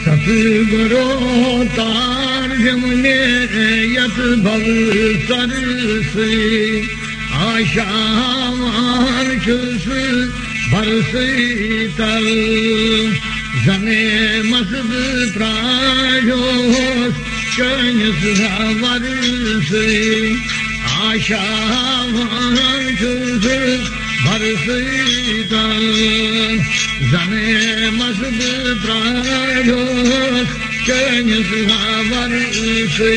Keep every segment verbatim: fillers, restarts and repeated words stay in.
सतगुरु तार जमुने यत भव सरसे आशावान छुस भरसीतल जने मसद प्रायोस कन्यस वर्षे आशावान छुस भरसीतल जने मसद प्रायोस कन्यस वर्षे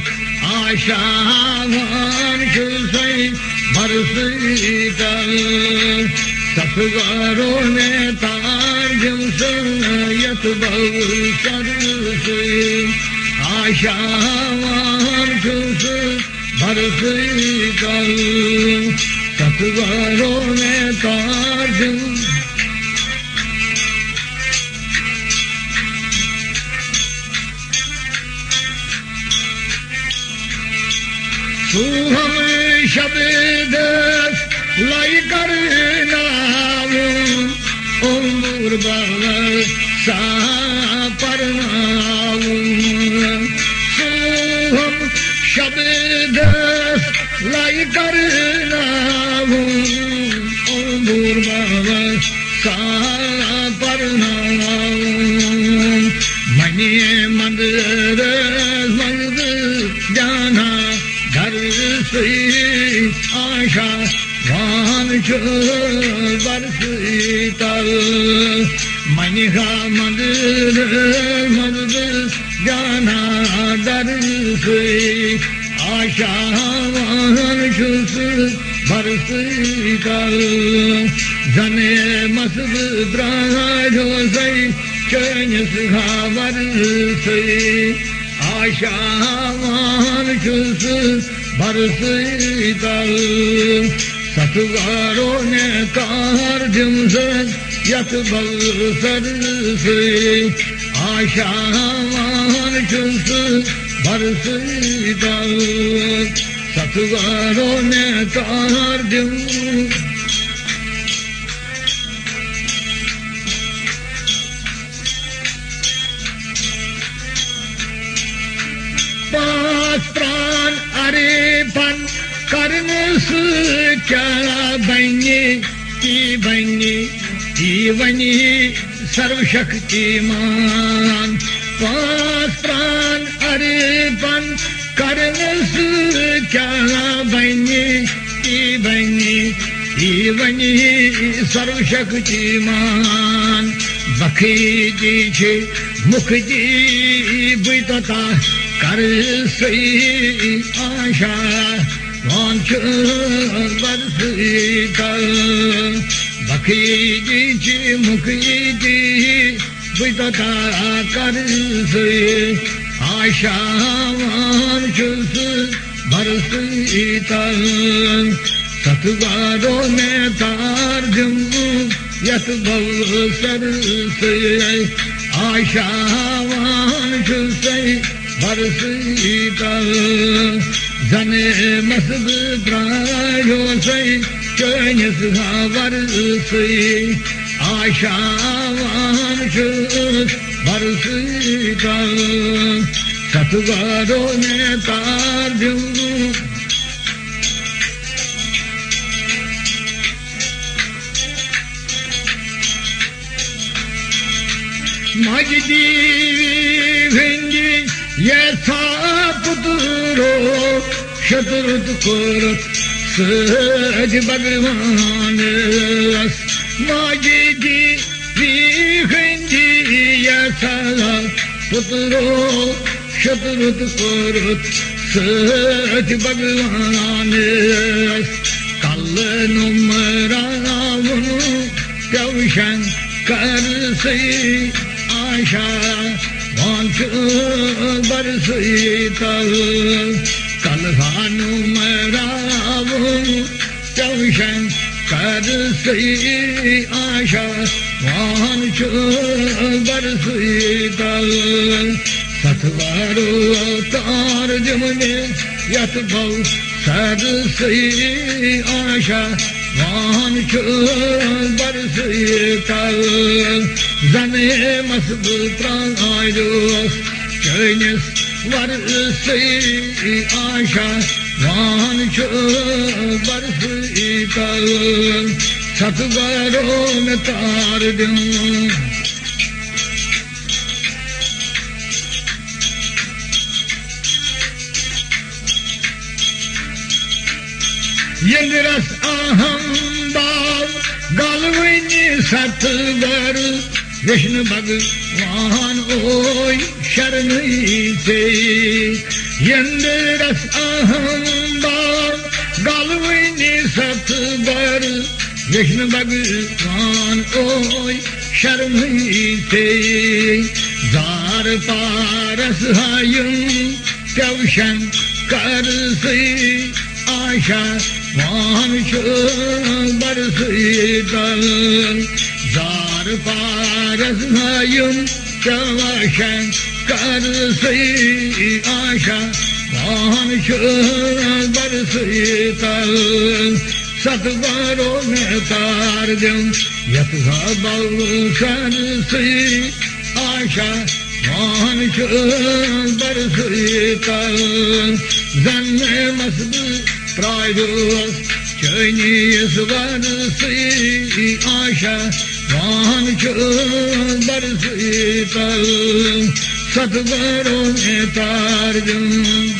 आशावान छुस भरसीतल सतगुरु ने तार जमस यत भव सरसे आशावान छुस भरसीतल सतगुरु ने तार जमस सुहम शब्द लाई कर नाम उमर बाबर सा पर नाम सुहम शब्द लाई कर नाम उमर बाबर सा पर नाम मनी मंदिर मंद जाना घर से आशा वान बरसीतल मनिहा मंदिर मंदिर जाना दर से आशा वान बरसीतल जने मसद द्राजो से चैन सुहावर से आशा वान भरसीतल सतगुरु ने तार जमस यत भव सरसे आशावान छुस भरसीतल सतगुरु ने तार जमस पास प्राण अरे पन करने से क्या बने की बने जीवनी सर्वशक्तिमान पास प्राण अरे पन करने से क्या बने की बने जीवनी सर्वशक्तिमान बखी जी छे मुख जी बुतता कर से आशा वांछ बरसीतल बखी जी मुखी जी बुतता कर से आशा वांछ बरसीतल सतगुरु ने तार जमस यत भव सरसे आशावान भरसीतल जने मसद प्रायो से चैन वर्षे आशावान भरसीतल सतगुरु ने तार जमस मजदी भिंडी यथा पुत्रो शत्रुत कोरत सज भगवान मजदी भिंडी यथा पुत्रो शत्रुत कोरत सज भगवान कल नुमरावन कौशन कर से आशा वांछ बरसीतल कल भानु मराव चौशन कर से आशा वांछ बरसीतल सतगुरु तार जमुने यत भव सरसी आशा वांछ बरसी तल जने मसब प्रायोस चैनिस वरसी आशा वांछ बरसी तल सतगुरु में तार दूं यंद्रस अहम बाव गलविनी सतवर विष्णु भगवान ओय शरण से यंद्रस अहम बाव गलविनी सतवर विष्णु भगवान ओय शरण से दार पारस हायुं त्योशन कर से आशा वांछ बरसी तल जार पारस हायुं त्योशन कर से आशा वांछ बरसी तल सतगुरु में तार दूं यथा बल सरसी आशा वांछ बरसी तल जन्मे मसब प्रायोस चैनिस वरसी आशा वांछ बरसी तल सतगुरु में तार दूं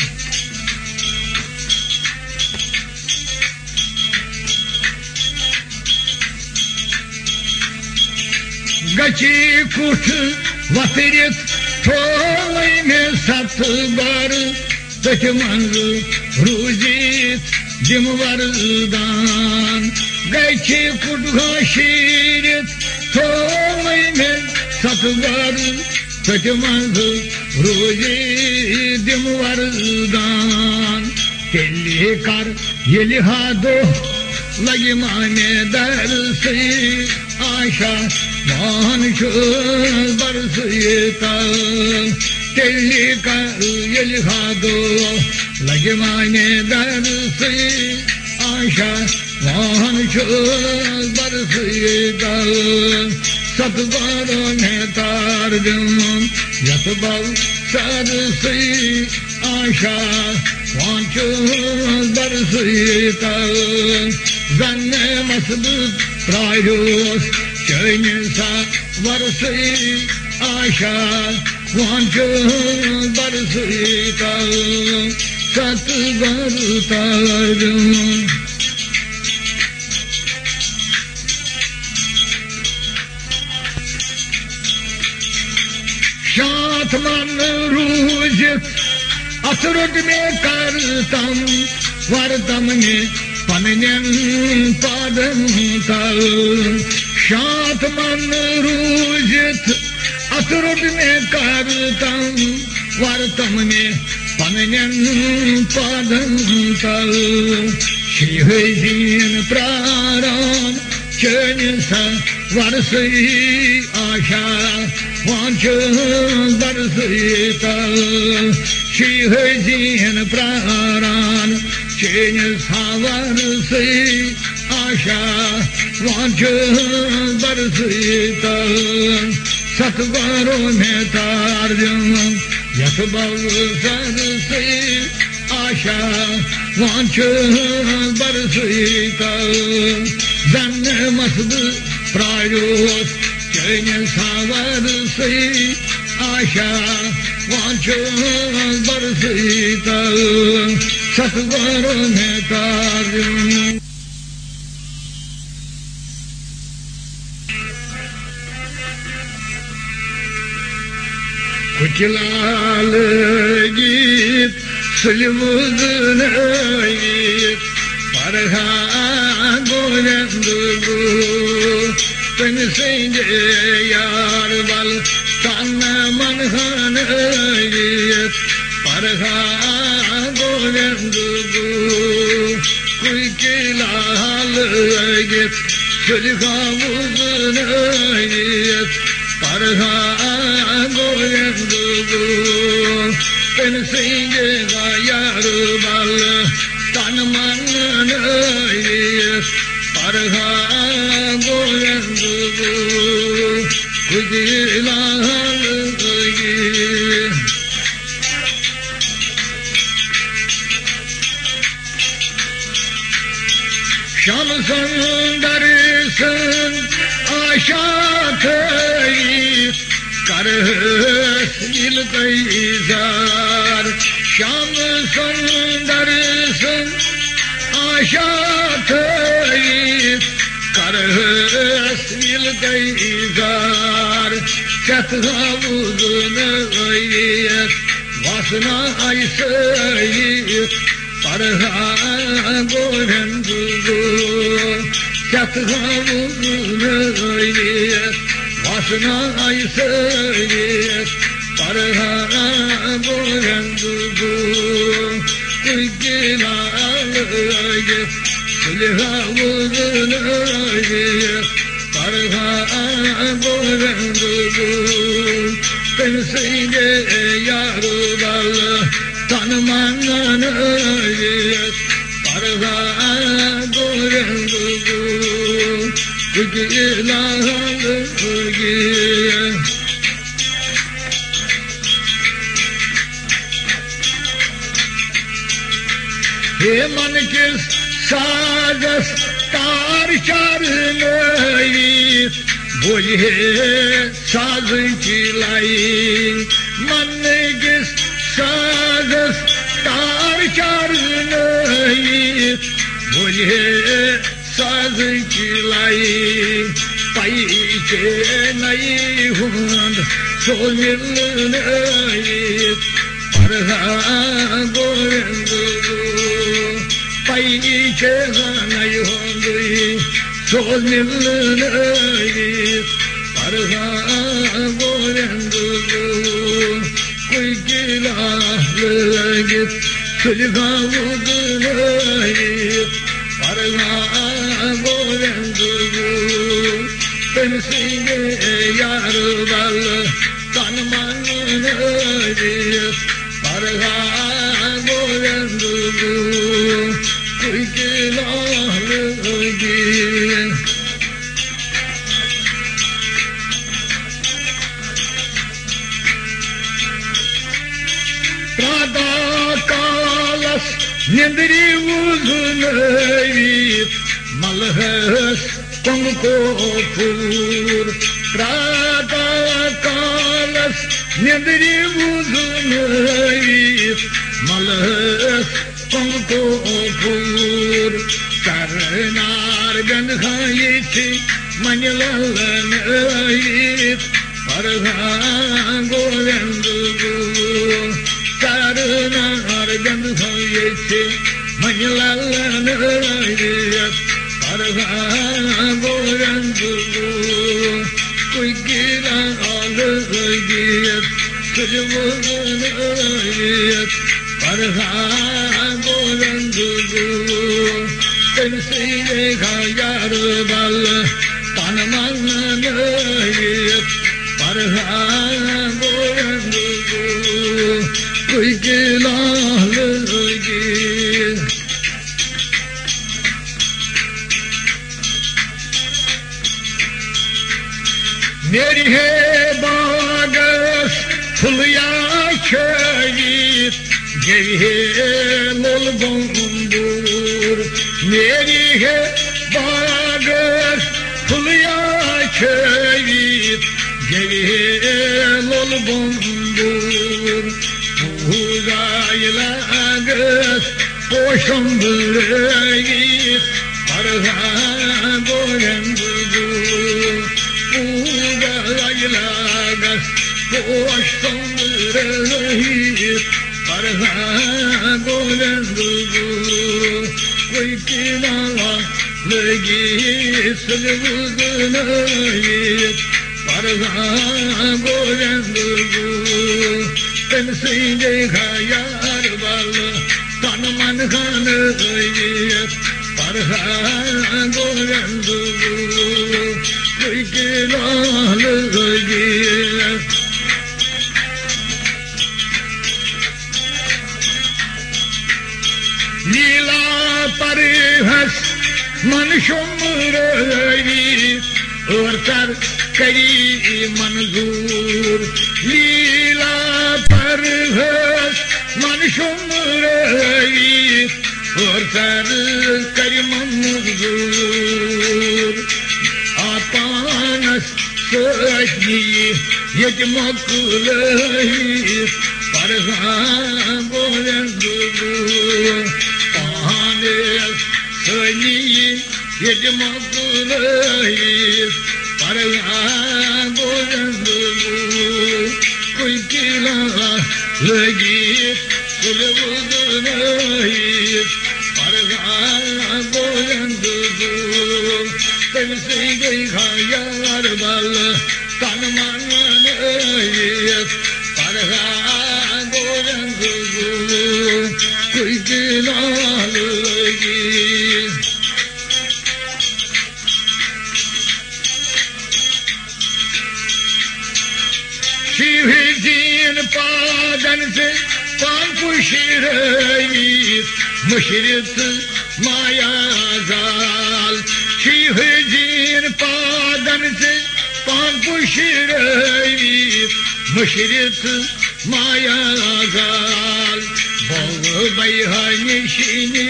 गची कुठ वतिरित थोई में सतबर तच मंग रुजित दिम वरदान गची कुठ घोषित थोई में सतबर तच मंग रुजित दिम वरदान तेली कर ये लिहादो लगी माने दर से आशा वांछ बरसी तल तेली कर ये लिखा दो लगे माने दर से आशा वांछ बरसी तल सतगुरु में तार दूं यत बल सरसी आशा वांछ बरसी तल जन्मे मसब प्रायोस चैनिस वरसी आशा वांछ बरसी तल सतगुरु तार दूं शांत मन रूजित असुरट में करतम वरतम ने पनन पदम तल शांत मन रूजित असुरट में करतम वरतम ने पनन पदम तल शिव जीन प्राण चैनिस वरसी आशा वांछ बरसी तल शिव जीन प्राण चैनिस वरसी आशा वांछ बरसी तल सतगुरु में तार दूं यत बल सरसी आशा वांछ बरसी तल जन्मे मसब प्रायोस चैनिस वरसी आशा वांछ बरसी तल सतगुरु में तार दूं कुछ लाल गीत सुलमुदनायत परहा गोरंदगो तन संगे यार बल तन मन हनायत परहा गोरंदगो कोई के लाल गीत सुलमुदनायत परहा गोरंदगो तन संगे यार बल तन मन परहा गोविंद लाल श्याम सुंदर सन आशा थई कर मिल गई जार श्याम सुंदर सन आशा थई कर मिल गई जार चत वासना ऐसे परहा गोविंद चत वासना ऐसे परहा गोविंद लाल परहा गोविंद तिन सिंह यार बल तन मन परहा गोविंद लाल हे मन के साजस तार चार बोझे साज चिलाई मन के साजस तार चार बोझे साज चिलाई पाई के नई हुंद सो मिल परहा गोविंद पाई के नई हुंद सो मिल परहा गोविंद कोई गिला लगे सुलगा परहा गोविंद तिन सिंह यार बल तन मन परहा गोविंद कोई गिला लगे प्रादा कालस निंद्री उजुनई मलहस तुमको फूर प्रादा कालस निंद्री उजुनई मलहस तुमको फूर करनार गंध खाई थी मंजलन परहा गोविंद करनार गंध खाई थी मंजलन परहा गोविंद कोई गिरा परहा गोविंद तिन सिंह यार बल तन मन परहा गोविंद कोई गिला लगे मेरी है बागस फुलिया छई गे मोल बंबूर मेरी है बागस फुलिया छई गे मोल बंबूर पूजाय लागस पोषंबुर परहा गोविंद पूजाय लागस पोषंबुर परहा गोविंद कोई किनारा लगी सुगुन परहा गोविंद तिन सिंह यार बल तन मन खान परहा गोविंद कोई किनारा लगी लीला शुमरवी और कर करी मंजूर लीला पर मन शुमरवी और कर करी मंजूर आपानस सजनी यज मकुलही पर पाने सजनी यज मकुलही पर कोई किला लगी नहीं पर तन से गई खायार बल तन मन पर गोरंग कोई किला लगी शिव जीन पादन से पापुशिरई मुशरित माया जाल शिव जीन पादन से पापुशिरई मुशरित माया जाल भव बैहनिशिनी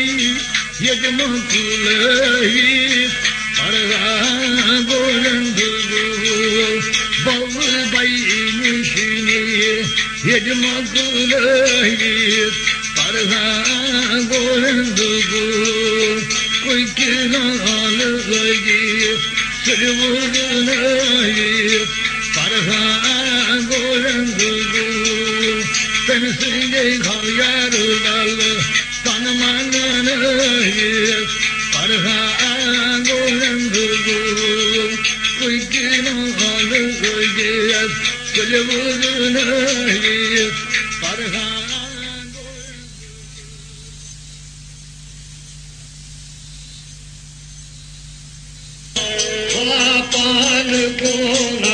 यजमकुलही पर गोरंग भव बैनिशिनी यजमकुलही पर गोरंग कोई किनाल लगी सुरवुर नहीं पर गोरंग तन सिंह खायार दल तन मन नहीं पर गोरंग कोई किनाल लगी सुरवुर नहीं पर पान को